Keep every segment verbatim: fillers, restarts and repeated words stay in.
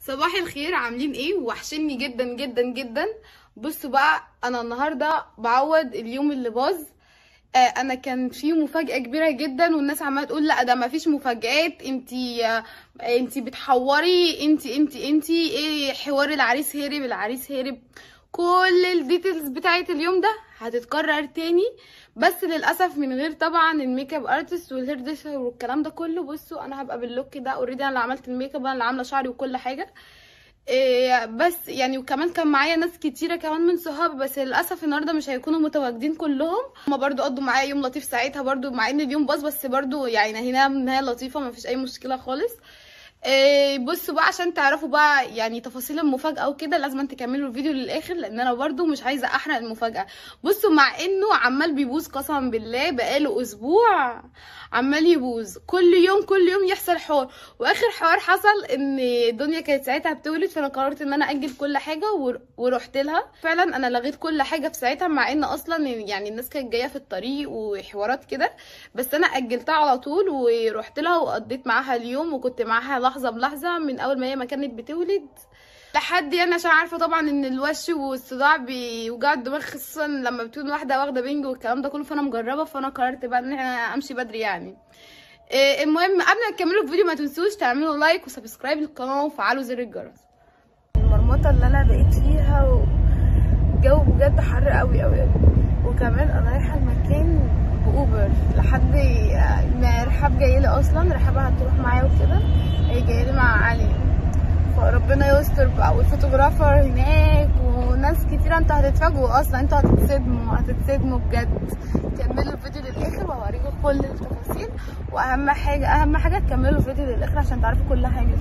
صباح الخير، عاملين ايه؟ وحشني جدا جدا جدا. بصوا بقى، انا النهارده بعوض اليوم اللي باظ. آه انا كان في مفاجاه كبيره جدا، والناس عماله تقول لا ده ما فيش مفاجآت، انتي آه انتي بتحوري، انتي انتي انتي ايه حوار العريس هرب العريس هرب. كل الديتيلز بتاعت اليوم ده هتتكرر تاني، بس للاسف من غير طبعا الميك اب ارتست والهير ديشر والكلام ده كله. بصوا انا هبقى باللوك ده اوريدي، انا اللي عملت الميك اب، انا اللي عامله شعري وكل حاجه. إيه بس يعني، وكمان كان معايا ناس كتيره كمان من صحابي، بس للاسف النهارده مش هيكونوا متواجدين كلهم. هما برضو قضوا معايا يوم لطيف ساعتها برضو، مع ان اليوم باظ بس برضو يعني هنا نهايه لطيفه، مفيش اي مشكله خالص. إيه بصوا بقى، عشان تعرفوا بقى يعني تفاصيل المفاجاه وكده لازم تكملوا الفيديو للاخر، لان انا برضو مش عايزه احرق المفاجاه. بصوا، مع انه عمال بيبوظ قسما بالله بقاله اسبوع عمال يبوظ، كل يوم كل يوم يحصل حوار. واخر حوار حصل ان دنيا كانت ساعتها بتولد، فانا قررت ان انا اجل كل حاجه ورحت لها. فعلا انا لغيت كل حاجه في ساعتها، مع ان اصلا يعني الناس كانت جايه في الطريق وحوارات كده، بس انا اجلتها على طول ورحت لها وقضيت معاها اليوم، وكنت معاها لحظه بلحظه من اول ما هي ما كانت بتولد لحد يعني، عشان عارفه طبعا ان الوش والصداع بيوجع الدماغ، خصوصا لما بتكون واحده واخده بنج والكلام ده كله، فانا مجربه، فانا قررت بقى ان احنا امشي بدري يعني. إيه المهم، قبل ما تكملوا الفيديو ما تنسوش تعملوا لايك وسبسكرايب للقناه وفعلوا زر الجرس. المرمطه اللي انا بقيت فيها والجو بجد حر قوي قوي قوي، وكمان انا رايحه المكان باوبر لحد ما رحاب جايلي، اصلا رحابه هتروح معايا وكده، هي جايلي مع علي، فربنا يستر بقى، والفوتوغرافر هناك وناس كتير. انتوا هتتفاجئوا اصلا، انتوا هتتصدموا هتتصدموا بجد. كملوا الفيديو للاخر وهوريكم كل التفاصيل، واهم حاجه اهم حاجه تكملوا الفيديو للاخر عشان تعرفوا كل حاجه.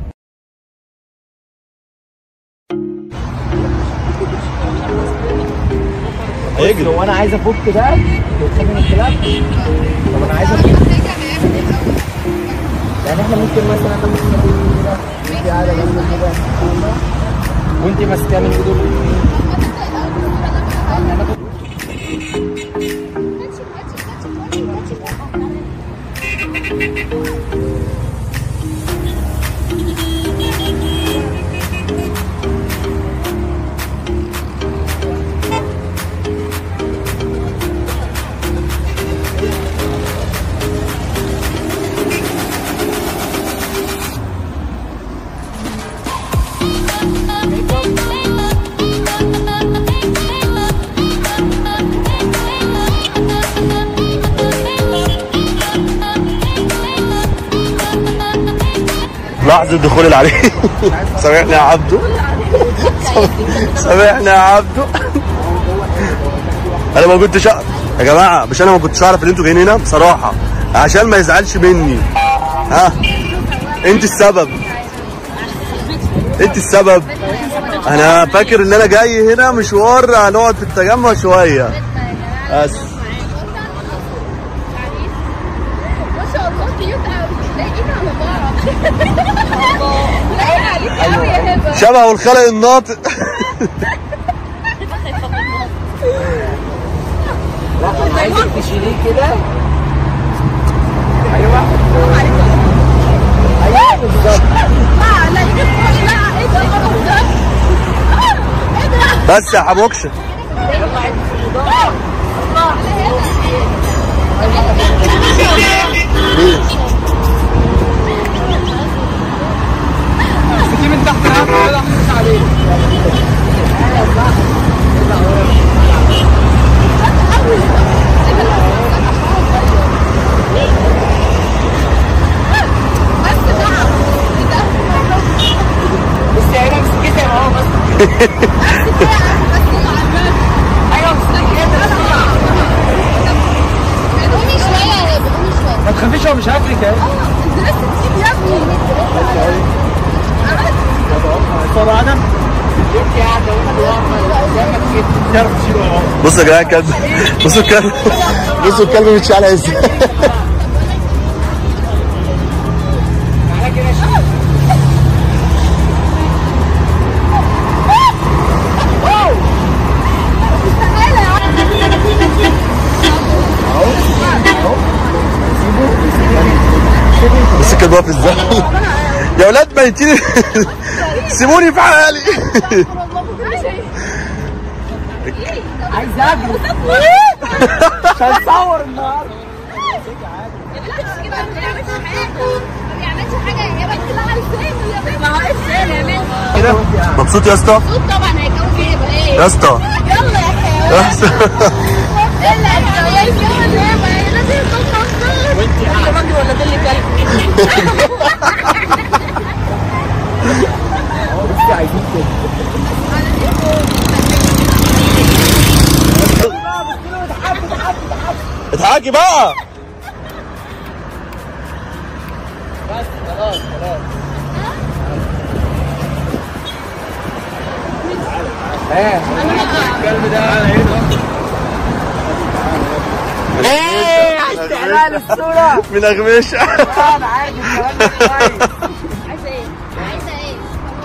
هيجري وانا عايز افك ده وتخلي من الكلاب. طب انا عايز افك يعني، احنا ممكن مثلا ناخد كده انت قاعده جنب كده وانت ماسكه من ايده الاثنين. لحظة دخول العريس. سامحني يا عبدو، سامحني يا عبدو. انا ما كنتش يا جماعه، مش انا ما كنتش اعرف ان انتوا جايين هنا بصراحه، عشان ما يزعلش مني. ها انت السبب، انت السبب. انا فاكر ان انا جاي هنا مشوار هنقعد في التجمع شويه بس. ما شاء الله كيوت قوي، لايقين على بعض. لايق عليك قوي يا هبه، شبه والخلق الناطق. عايزك تشيليه كده. ايوه ايوه بالظبط. لا لا لا، ايه ده القرف ده؟ ايه ده؟ بس يا حبوكشه. يلا عيد في الاضاءه. تيجي من تحت العب كده احط عليه. بصي هنا مسكتها اهو بس. ايوه مسكتها. قومي شويه يا هبه، قومي شويه. ما تخافيش، هو مش هاكلك اهي. انت لسه تسيب يا ابني. طبعا انا انت قاعده وانا قدامك كده. بصوا يا جماعه الكلب، بصوا الكلب، بصوا الكلب متشعلق ازاي. تعالى كده شوف. بص الكلب واقف ازاي. يا ولاد ميتين سيبوني في حالي. عايز اجري مش هنصور النهارده. كده ما بيعملش حاجه ما بيعملش حاجه يا بنت. لا لسانه يا بنت. ما هو لسانه يا بنت. كده مبسوط يا اسطى؟ مبسوط طبعا. هيتجوز ايه يبقى ايه يا اسطى؟ يلا يا حيوان. ايه اللي هيتجوز ايه؟ ما هي لازم يكون مبسوط. وانت قاعده راجل ولا ده اللي كلب؟ بصي عايزين كده. اضحكي بقى. بس خلاص خلاص. ايه الكلب ده على عينه. ايه هتعملها للصورة من اغمشه. اه انا عارف الكلام ده كويس. عايزه ايه؟ عايزه ايه؟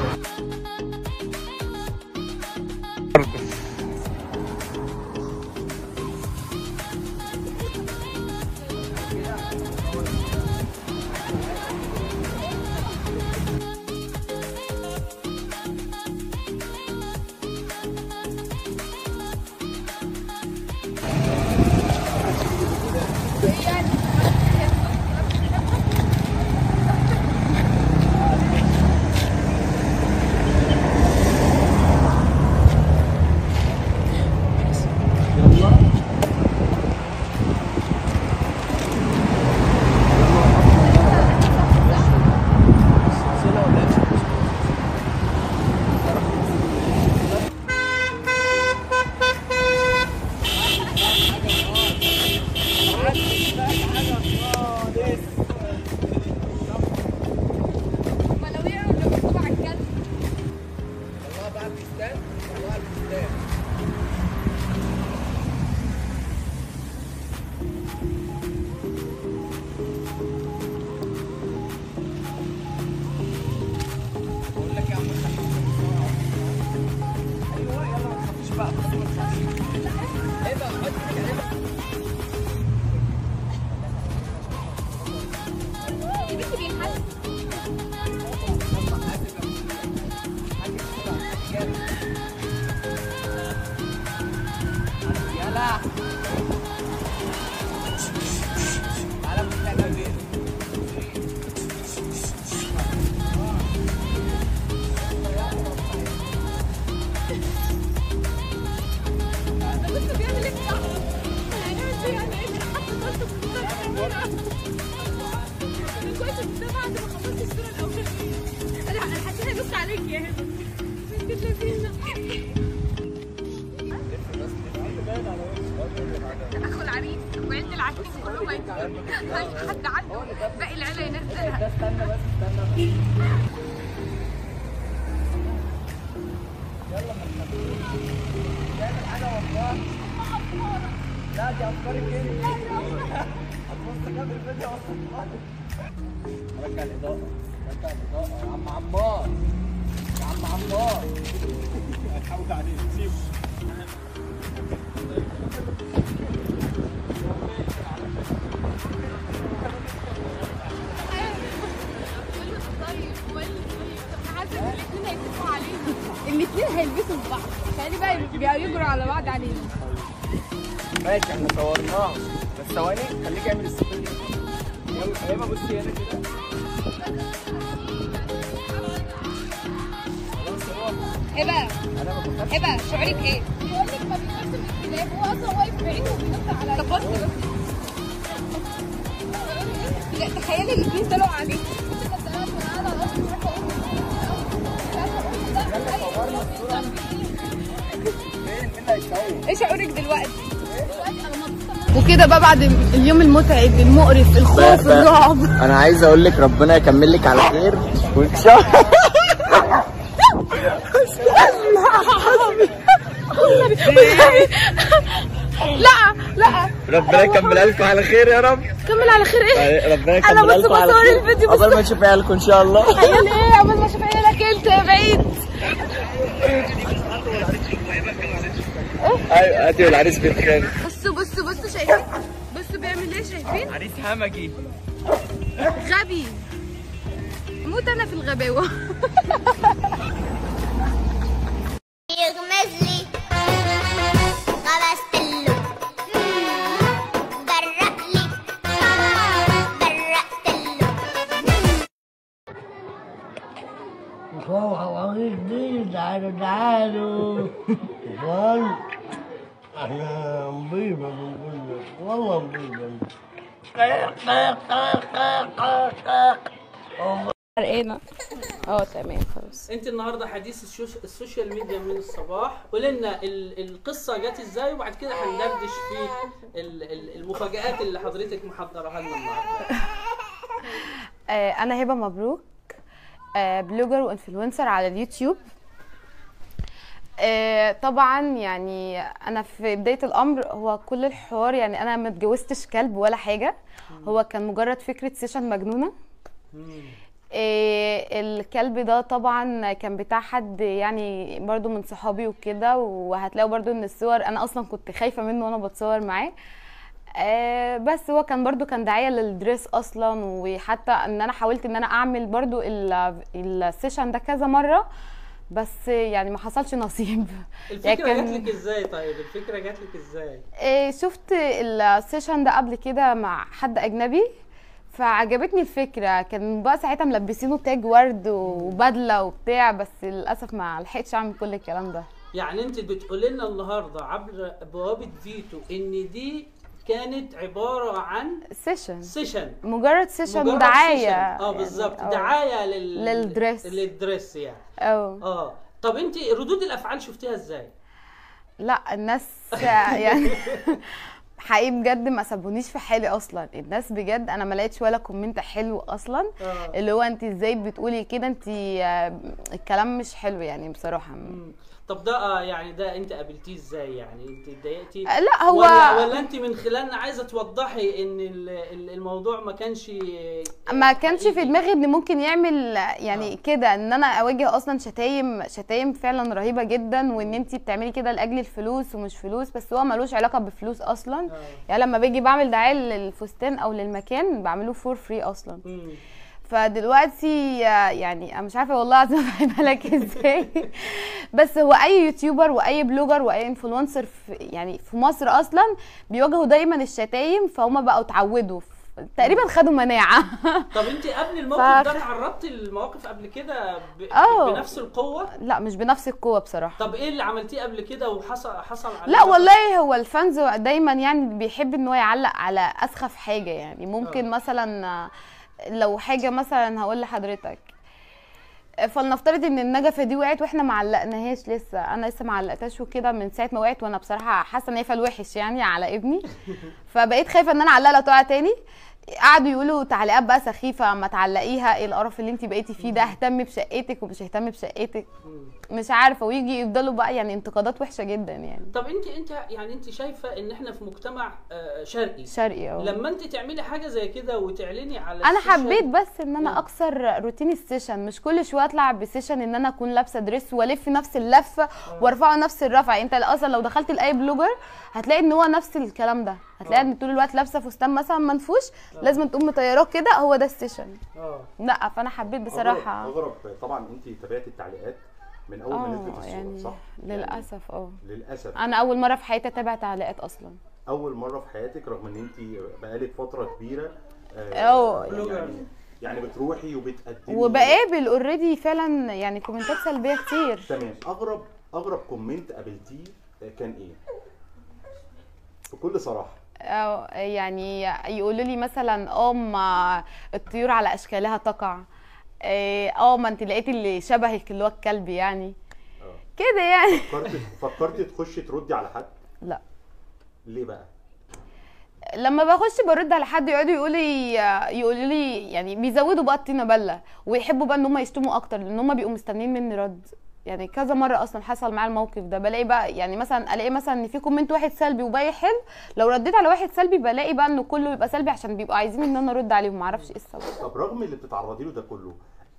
اخو العريس وعند العريس كلهم هينزلوا. حد عنده باقي العيله ينزلها. استنى بس استنى. يلا تعمل حاجه والله. لا دي افكارك انت. هتبص كده في الفيديو والله. رجع الاضاءه رجع الاضاءه يا عم عمار. يا عم عمار هتحاول عليه سيبه. الاثنين هيلبسوا في بعض. تخيلي بقى يجروا على بعض علينا. ماشي احنا صورناه بس ثواني خليك اعمل السفير. يلا هيبقى بصي هنا كده. ايه بقى؟ انا ما بفكرش. ايه بقى شعورك ايه؟ بيقول لك ما بيخافش من الكلاب، هو اصلا واقف بعيد وبينط عليا. طب بص بس. لا تخيلي الاثنين طلعوا عليك. ايه شعورك دلوقتي؟ وكده بقى بعد اليوم المتعب المقرف الخوف الرعب، انا عايز اقول لك ربنا يكمل لك على خير وان شاء الله. لا لا ربنا يكملها لكم على خير يا رب. كمل على خير. ايه ربنا انا يكملها بس لكم على بصور خير. الفيديو بس قبل ما تشوفي عيالكم ان شاء الله. عيال ايه؟ عمال ما اشوف عيالك انت يا بعيد. ايوه هاتي والعريس بيتخانق. بصوا بصوا بصوا شايفين؟ بصوا بيعمل ايه؟ شايفين؟ عريس همجي غبي موت هموت انا في الغباوه. يغمز لي غمست له برق لي برقت له. فوق وغير دي تعالوا تعالوا فن احنا نضيفة بنقول لك والله نضيفة. حرقانه. اه تمام خلاص. انت النهارده حديث الشوش... السوشيال ميديا من الصباح، قولي لنا ال... القصه جت ازاي، وبعد كده هندردش في ال... ال- المفاجآت اللي حضرتك محضرها لنا النهارده. آه انا هبه مبروك، آه بلوجر وانفلونسر على اليوتيوب. آه طبعا يعني انا في بدايه الامر هو كل الحوار، يعني انا ما اتجوزتش كلب ولا حاجه، هو كان مجرد فكره سيشن مجنونه. إيه الكلب ده طبعا كان بتاع حد يعني برضو من صحابي وكده، وهتلاقوا برضو ان الصور انا اصلا كنت خايفه منه وانا بتصور معاه. آه بس هو كان برضو كان داعيه للدريس اصلا، وحتى ان انا حاولت ان انا اعمل برضو السيشن ده كذا مره، بس يعني ما حصلش نصيب. الفكره يعني جات لك ازاي؟ طيب الفكره جات لك ازاي؟ إيه شفت السيشن ده قبل كده مع حد اجنبي فعجبتني الفكره، كان بقى ساعتها ملبسينه تاج ورد وبدله وبتاع، بس للاسف ما لحقتش اعمل كل الكلام ده. يعني انت بتقولي لنا النهارده عبر بوابه فيتو ان دي كانت عباره عن سيشن سيشن، مجرد سيشن مجرد ودعايه. سيشن. اه يعني بالظبط، أو دعايه لل... للدريس. للدريس يعني. اه اه طب انت ردود الافعال شفتيها ازاي؟ لا الناس يعني حقيقي بجد ما سابونيش في حالي اصلا، الناس بجد انا ما لقيتش ولا كومنت حلو اصلا. آه. اللي هو انت ازاي بتقولي كده، انت الكلام مش حلو يعني بصراحه. مم. طب ده آه يعني ده انت قابلتيه ازاي؟ يعني انت اتضايقتي؟ لا هو ولا, ولا انت من خلالنا عايزه توضحي ان الموضوع ما كانش ما كانش في دماغي ان ممكن يعمل يعني آه. كده، ان انا اواجه اصلا شتايم شتايم فعلا رهيبه جدا، وان انت بتعملي كده لاجل الفلوس ومش فلوس، بس هو ملوش علاقه بفلوس اصلا. آه. يعني لما باجي بعمل دعايه للفستان او للمكان بعمله فور فري اصلا. مم. فدلوقتي يعني انا مش عارفه والله العظيم افهمها لك ازاي. بس هو اي يوتيوبر واي بلوجر واي انفلونسر في يعني في مصر اصلا بيواجهوا دايما الشتايم، فهم بقوا اتعودوا تقريبا خدوا مناعه. طب انت قبل الموقف ف... ده تعرضتي للمواقف قبل كده ب... بنفس القوه؟ لا مش بنفس القوه بصراحه. طب ايه اللي عملتيه قبل كده وحصل حصل عليه؟ لا والله هو الفانز دايما يعني بيحب ان هو يعلق على اسخف حاجه، يعني ممكن أوه. مثلا لو حاجه مثلا هقول لحضرتك فلنفترض ان النجفه دي وقعت واحنا ما علقناهاش لسه، انا لسه ما علقتهاش وكده من ساعه ما وقعت، وانا بصراحه حاسه ان هي فالوحش يعني على ابني. فبقيت خايفه ان انا اعلقها تقع تاني. قعدوا يقولوا تعليقات بقى سخيفه، ما تعلقيها، ايه القرف اللي انت بقيتي فيه ده، اهتمي بشقتك ومش اهتمي بشقتك، مش عارفه، ويجي يفضلوا بقى يعني انتقادات وحشه جدا يعني. طب انت انت يعني انت شايفه ان احنا في مجتمع شرقي شرقي اه لما انت تعملي حاجه زي كده وتعلني على انا حبيت بس ان انا اكسر روتين السيشن، مش كل شويه اطلع بسيشن ان انا اكون لابسه دريس والف نفس اللفه وارفعه نفس الرفعه. انت اصلا لو دخلت لاي بلوجر هتلاقي ان هو نفس الكلام ده، هتلاقي ان طول الوقت لابسه فستان مثلا منفوش لازم تقوم مطيراه كده، هو ده السيشن. اه لا فانا حبيت بصراحه. اغرب طبعا انت تابعتي التعليقات من اول ما نزلت الصوره يعني صح؟ للاسف اه يعني للاسف انا اول مره في حياتي اتابع تعليقات اصلا، اول مره في حياتك رغم ان انت بقالك فتره كبيره اه يعني يعني بتروحي وبتقدمي وبقابل اوريدي فعلا يعني كومنتات سلبيه كتير. تمام. اغرب اغرب كومنت قابلتيه كان ايه؟ بكل صراحه. اه يعني يقولوا لي مثلا اه ما الطيور على اشكالها تقع، اه ما انت لقيتي اللي شبهك اللي هو الكلب يعني اه كده يعني. فكرتي فكرتي تخشي تردي على حد؟ لا. ليه بقى؟ لما بخش برد على حد يقعدوا يقولوا لي يقولوا لي يعني بيزودوا بقى الطينه بله، ويحبوا بقى ان هم يشتموا اكتر لان هم بيبقوا مستنيين مني رد. يعني كذا مره اصلا حصل معايا الموقف ده، بلاقي بقى يعني مثلا الاقي مثلا ان في كومنت واحد سلبي وباقي حلو، لو رديت على واحد سلبي بلاقي بقى انه كله يبقى سلبي عشان بيبقوا عايزين ان انا ارد عليهم، ما اعرفش ايه السبب. طب رغم اللي بتتعرضي له ده كله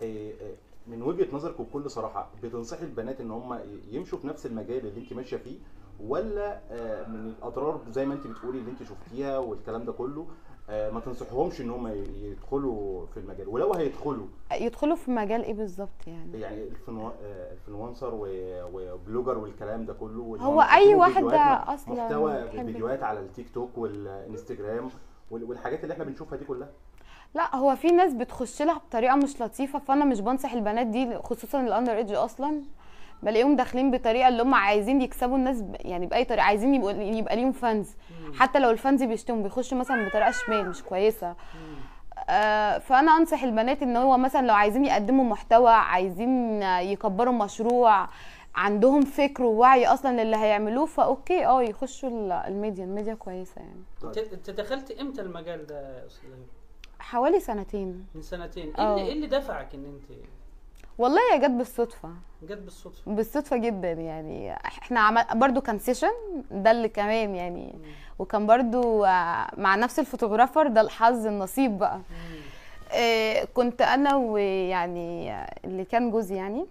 من وجهه نظرك وبكل صراحه بتنصحي البنات ان هم يمشوا في نفس المجال اللي انت ماشيه فيه، ولا من الاضرار زي ما انت بتقولي اللي انت شفتيها والكلام ده كله آه ما تنصحهمش ان هم يدخلوا في المجال، ولو هيدخلوا يدخلوا في مجال ايه بالظبط يعني؟ يعني الفنو... الفنوانسر وبلوجر والكلام ده كله، هو اي واحده اصلا محتوى فيديوهات على التيك توك والانستجرام والحاجات اللي احنا بنشوفها دي كلها. لا هو في ناس بتخش لها بطريقه مش لطيفه، فانا مش بنصح البنات دي خصوصا الاندر ايدج، اصلا بلاقيهم داخلين بطريقه اللي هم عايزين يكسبوا الناس ب... يعني باي طريقه، عايزين يبقوا يبقى ليهم فانز، حتى لو الفانز بيشتموا بيخشوا مثلا بطريقه شمال مش كويسه. آه فانا انصح البنات ان هو مثلا لو عايزين يقدموا محتوى، عايزين يكبروا مشروع، عندهم فكر ووعي اصلا للي هيعملوه، فاوكي اه يخشوا الميديا، الميديا كويسه يعني. انت دخلت امتى المجال ده يا استاذ؟ حوالي سنتين. من سنتين. ايه اللي, إيه اللي دفعك ان انت؟ والله هي جت بالصدفه. جت بالصدفه. بالصدفه جدا يعني. احنا عمل برضو كان سيشن ده اللي كمان يعني، مم. وكان برضو مع نفس الفوتوغرافر ده، الحظ النصيب بقى. إيه كنت انا ويعني اللي كان جوزي يعني،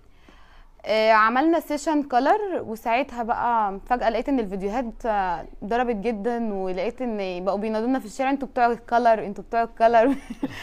إيه عملنا سيشن كولر، وساعتها بقى فجاه لقيت ان الفيديوهات ضربت جدا، ولقيت ان بقوا بينادونا في الشارع انتوا بتوع الكولر انتوا بتوع الكولر.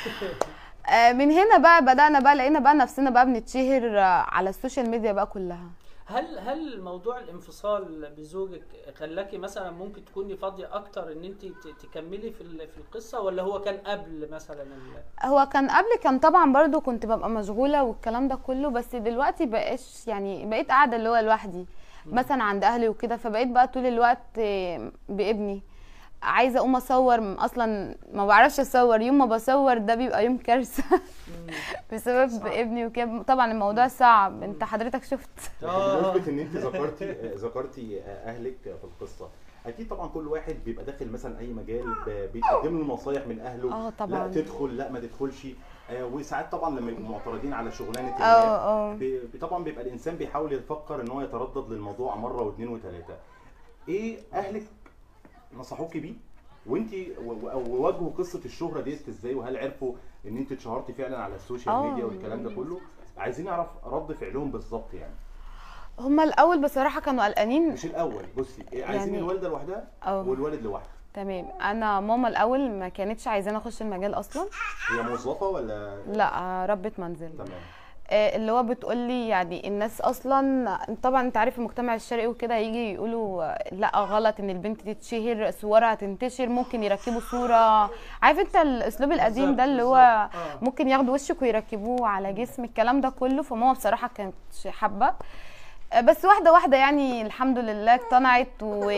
من هنا بقى بدأنا بقى لقينا بقى نفسنا بقى بنتشهر على السوشيال ميديا بقى كلها. هل هل موضوع الانفصال بزوجك خلاكي مثلا ممكن تكوني فاضيه اكتر ان انت تكملي في في القصه، ولا هو كان قبل مثلا؟ هو كان قبل، كان طبعا برضو كنت ببقى مشغوله والكلام ده كله، بس دلوقتي بقاش يعني، بقيت قاعده اللي هو لوحدي مثلا عند اهلي وكده، فبقيت بقى طول الوقت بابني. عايزه اقوم اصور، اصلا ما بعرفش اصور، يوم ما بصور ده بيبقى يوم كارثه بسبب صعب. ابني وكده طبعا الموضوع صعب. انت حضرتك شفت بمناسبه ان انت ذكرتي ذكرتي اهلك في القصه، اكيد طبعا كل واحد بيبقى داخل مثلا اي مجال بيقدم له نصايح من اهله، اه طبعا لا تدخل لا ما تدخلش، وساعات طبعا لما يبقوا معترضين على شغلانه اه طبعا بيبقى الانسان بيحاول يفكر ان هو يتردد للموضوع مره واثنين وثلاثه. ايه اهلك نصحوكي بيه وانت وواجهوا قصه الشهره ديت ازاي، وهل عرفوا ان انت اتشهرتي فعلا على السوشيال ميديا والكلام ده كله؟ عايزين نعرف رد فعلهم بالظبط يعني. هما الاول بصراحه كانوا قلقانين. مش الاول، بصي عايزين يعني الوالده لوحدها والوالد لوحده. تمام. انا ماما الاول ما كانتش عايزاني اخش المجال اصلا. هي موظفه ولا؟ لا ربة منزل. تمام. اللي هو بتقول لي يعني الناس اصلا طبعا انت عارف المجتمع الشرقي وكده، هيجي يقولوا لا غلط ان البنت تتشهر، صورها تنتشر، ممكن يركبوا صوره، عارف انت الاسلوب القديم ده اللي هو ممكن ياخدوا وشك ويركبوه على جسم، الكلام ده كله. فماما بصراحه كانت حابه، بس واحده واحده يعني الحمد لله اقتنعت و...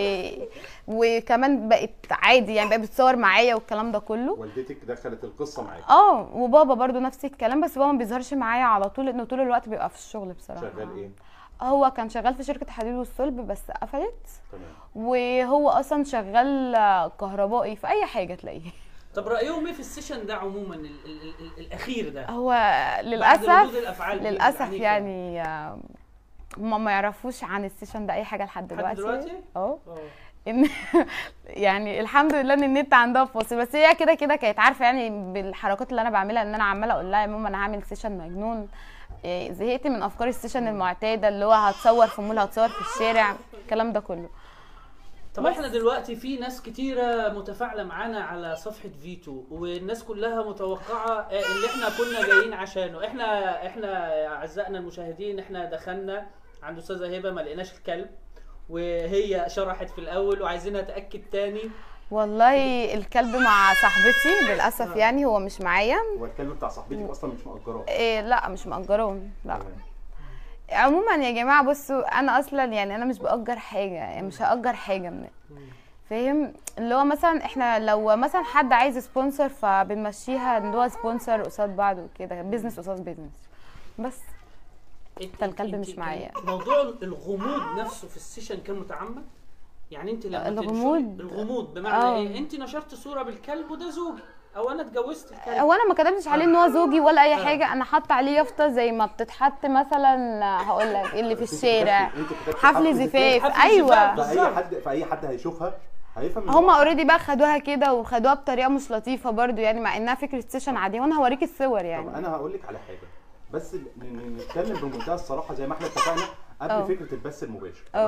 وكمان بقت عادي يعني، بقت بتصور معايا والكلام ده كله. والدتك دخلت القصه معاك؟ اه وبابا برضو نفس الكلام، بس بابا ما بيظهرش معايا على طول لانه طول الوقت بيبقى في الشغل بصراحه. شغال ايه؟ هو كان شغال في شركه حديد والصلب بس قفلت. تمام. وهو اصلا شغال كهربائي في اي حاجه تلاقيه. طب رايهم ايه في السيشن ده عموما ال ال ال الاخير ده؟ هو للاسف للاسف يعني هما ما يعرفوش عن السيشن ده اي حاجه لحد دلوقتي. لحد دلوقتي؟ اه ان يعني الحمد لله ان النت عندها فاصل، بس هي كده كده كانت عارفه يعني بالحركات اللي انا بعملها، ان انا عماله اقول لها يا ماما انا هعمل سيشن مجنون، زهقت من افكار السيشن المعتاده اللي هو هتصور في مول، هتصور في الشارع، الكلام ده كله. طب احنا دلوقتي في ناس كتيره متفاعله معانا على صفحه فيتو، والناس كلها متوقعه اللي احنا كنا جايين عشانه. احنا احنا اعزائنا المشاهدين احنا دخلنا عند استاذه هبه ما لقيناش الكلب، وهي شرحت في الاول وعايزينها تاكد تاني. والله الكلب مع صاحبتي للاسف. آه. يعني هو مش معايا. هو الكلب بتاع صاحبتك اصلا مش مأجراه؟ إيه لا مش مأجراه لا. آه. عموما يا جماعه بصوا، انا اصلا يعني انا مش بأجر حاجه، يعني مش هأجر حاجه من فاهم، اللي هو مثلا احنا لو مثلا حد عايز سبونسر فبنمشيها اللي هو سبونسر قصاد بعض وكده، بيزنس قصاد بيزنس بس. انت الكلب مش معايا. موضوع الغموض نفسه في السيشن كان متعمد؟ يعني انت لما الغموض الغموض بمعنى أوه. ايه؟ انت نشرت صوره بالكلب وده زوجي او انا اتجوزت الكلب، هو انا ما كتبتش عليه ان هو زوجي ولا اي حاجه، انا حاطه عليه يافطه زي ما بتتحط مثلا هقول لك اللي في الشارع حفل زفاف. ايوه فاي حد فاي حد هيشوفها هيفهم. هم اوريدي بقى خدوها كده وخدوها بطريقه مش لطيفه برده يعني، مع انها فكره سيشن عاديه، وانا هوريك الصور يعني. طب انا هقول لك على حاجه بس نتكلم بمنتهى الصراحه زي ما احنا اتفقنا قبل أوه. فكره البث المباشر. تمام.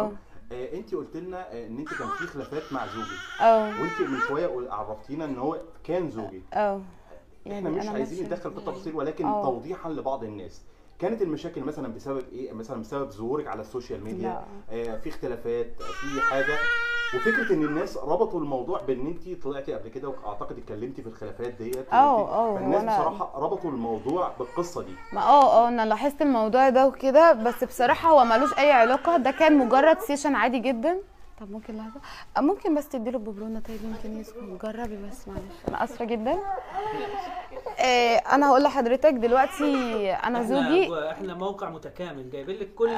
آه انت قلت لنا آه ان انت كان في خلافات مع زوجك. اه وانت من شويه قل- عرفتينا ان هو كان زوجك. اه احنا مش عايزين نتدخل في التفاصيل، ولكن أوه. توضيحا لبعض الناس. كانت المشاكل مثلا بسبب ايه؟ مثلا بسبب ظهورك على السوشيال ميديا؟ آه في اختلافات في حاجه؟ وفكره ان الناس ربطوا الموضوع بان انت طلعتي قبل كده واعتقد اتكلمتي في الخلافات ديت. اه اه فالناس وأنا- بصراحه ربطوا الموضوع بالقصه دي. ما اه اه انا لاحظت الموضوع ده وكده، بس بصراحه هو ملوش اي علاقه، ده كان مجرد سيشن عادي جدا. طب ممكن لحظه، آه، ممكن بس تديله ببرونه طيب يمكن يسكن. جربي بس معلش، انا اسفه جدا. آه انا هقول لحضرتك دلوقتي انا زوجي احنا احنا موقع متكامل جايبين لك كل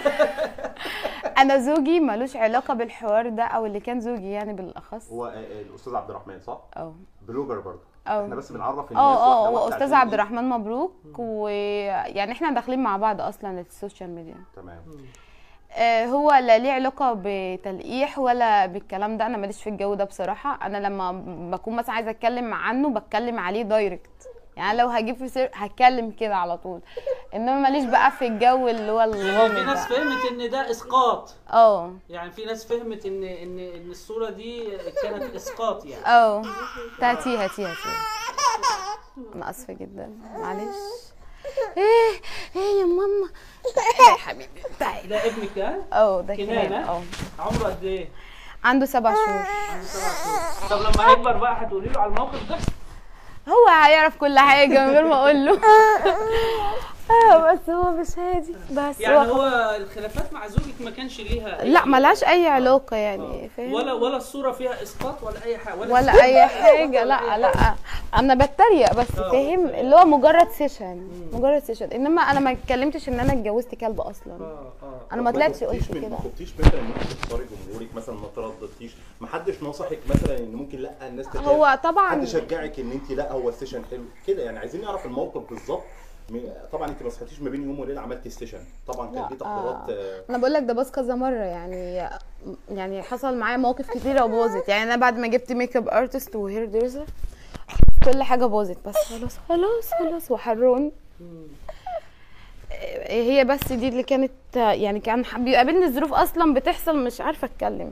انا زوجي ملوش علاقه بالحوار ده، او اللي كان زوجي يعني بالاخص. هو آه، آه، الاستاذ عبد الرحمن صح؟ اه بلوجر برضه. اه احنا بس بنعرف الناس. اه اه واحدة هو واحدة استاذ عشان عبد إيه؟ الرحمن مبروك، ويعني احنا داخلين مع بعض اصلا السوشيال ميديا. تمام. آه، هو لا ليه علاقه بتلقيح ولا بالكلام ده، انا ماليش في الجو ده بصراحه. انا لما بكون مثلا عايزه اتكلم عنه بتكلم عليه دايركت، يعني لو هجيب في سير هتكلم كده على طول، انما ماليش بقى في الجو اللي هو الغامض في ناس ده. فهمت ان ده اسقاط. اه يعني في ناس فهمت ان ان ان الصوره دي كانت اسقاط يعني. اه تاتي هاتي هاتي انا اسفه جدا معلش. ايه ايه يا ماما تعالي يا حبيبي تعالي. ده ابنك ها؟ اه ده كنان كنان. ها؟ اه عمره قد ايه؟ عنده سبع شهور. عنده سبع شهور. طب لما هيكبر بقى هتقولي له على الموقف ده؟ هو هيعرف كل حاجه من غير ما اقول له. اه بس هو مش هادي بس. يعني هو الخلافات مع زوجك ما كانش ليها لا ملهاش اي علاقه يعني، فاهم؟ ولا ولا الصوره فيها اسقاط ولا اي حاجه ولا, ولا اي حاجه. لا لا انا بتريق بس، فاهم؟ اللي هو مجرد سيشن، مجرد سيشن، انما انا ما اتكلمتش ان انا اتجوزت كلب اصلا. اه اه انا ما طلعتش قلت من- كده. ما خفتيش مثلا ان انت تختاري جمهورك مثلا؟ ما ترددتيش؟ ما حدش نصحك مثلا ان ممكن لا الناس تتابع؟ هو طبعا حد شجعك ان انت لا هو السيشن حلو كده؟ يعني عايزين نعرف الموقف بالظبط. م- طبعا انت ما صحيتيش ما بين يوم وليله عملتي السيشن، طبعا كان لا، دي تحضيرات. آه، انا بقول لك ده باظ كذا مره يعني، يعني حصل معايا مواقف كتيره وباظت. يعني انا بعد ما جبت ميك اب ارتست وهير دريسر كل حاجه باظت، بس خلاص خلاص خلاص وحرون. هي بس دي اللي كانت يعني، كان بيقابلني الظروف اصلا بتحصل مش عارفه اتكلم.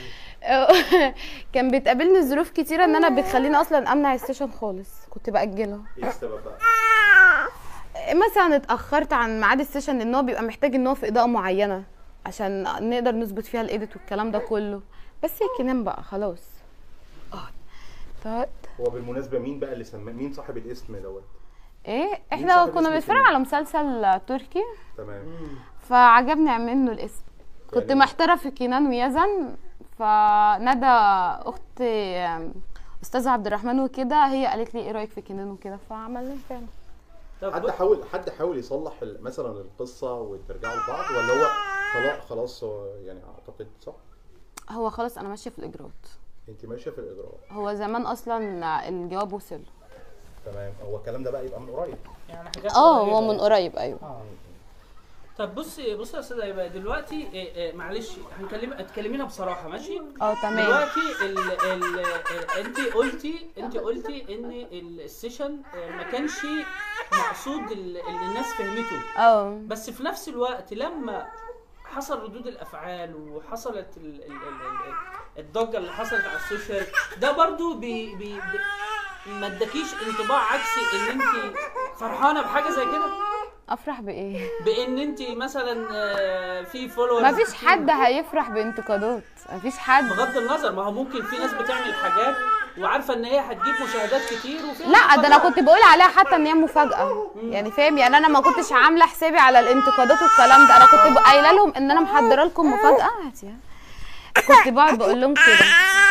كان بتقابلني ظروف كتيره ان انا بتخليني اصلا امنع السيشن خالص، كنت باجله. ايه السبب بقى؟ مثلا اتاخرت عن ميعاد السيشن لان هو بيبقى محتاج ان هو في اضاءه معينه عشان نقدر نظبط فيها الايديت والكلام ده كله. بس هيك نام بقى خلاص. اه طيب هو بالمناسبه مين بقى اللي سماه؟ مين صاحب الاسم دوت؟ ايه مين احنا صاحب كنا اسم بنتفرج الفيلم؟ على مسلسل تركي تمام. فعجبني منه الاسم. كنت يعني- محتاره في كنان ويزن، فندى اخت استاذ عبد الرحمن وكده هي قالت لي ايه رايك في كنان وكده، فعملنا فعلا. حد حاول حد حاول يصلح ال- مثلا القصه وترجعوا لبعض، ولا هو طلاق خلاص؟ هو يعني اعتقد صح؟ هو خلاص انا ماشيه في الاجراءات. انت ماشيه في الاجراءات. هو زمان اصلا الجواب وصل. تمام. هو الكلام ده بقى يبقى من قريب؟ يعني حاجات اه قريبة هو من يعني. قريب ايوه. اه طب بصي بصي يا استاذه هيبه دلوقتي إيه إيه معلش هنكلم اتكلمينا بصراحه ماشي؟ اه تمام. دلوقتي ال ال انت قلتي انت قلتي ان السيشن ما كانش مقصود ال- اللي الناس فهمته، اه بس في نفس الوقت لما حصل ردود الافعال وحصلت ال ال ال الضجه اللي حصلت على السوشيال ده برضو بي بي بي ما اداكيش انطباع عكسي ان انت فرحانه بحاجه زي كده؟ افرح بايه؟ بان انت مثلا آه، في فولورز ما فيش حد هيفرح بانتقادات، ما فيش حد. بغض النظر ما هو ممكن في ناس بتعمل حاجات وعارفه ان هي هتجيب مشاهدات كتير وفي لا ده انا كنت بقول عليها حتى ان هي مفاجاه يعني، فاهم؟ يعني انا ما كنتش عامله حسابي على الانتقادات والكلام ده، انا كنت قايله لهم ان انا محضره لكم مفاجاه. هاتي كنت بقعد بقول لهم كده،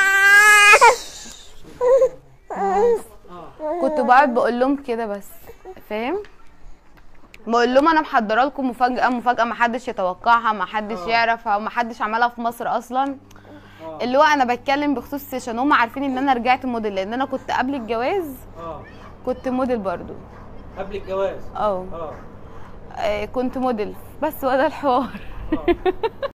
كنت بقعد بقول لهم كده بس، فاهم؟ بقول لهم انا محضره لكم مفاجاه، مفاجاه ما حدش يتوقعها، ما حدش يعرفها، وما حدش عملها في مصر اصلا. اللي هو انا بتكلم بخصوص سيشن، هم عارفين ان انا رجعت موديل لان انا كنت قبل الجواز اه كنت موديل برضو. قبل الجواز اه اه آه، كنت موديل بس، هو ده الحوار. اه